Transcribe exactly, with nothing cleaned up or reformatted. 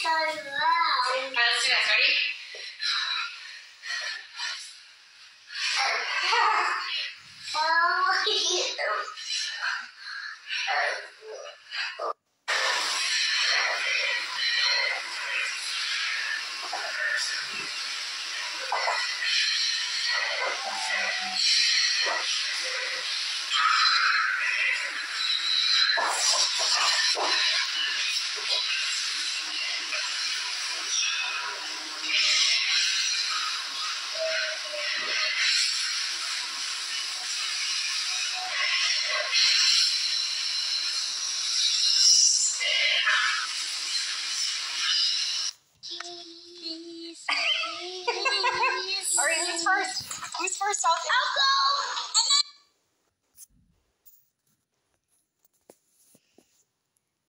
Alright, let's do this. Ready? Alright, who's first? Who's first out there? I'll go!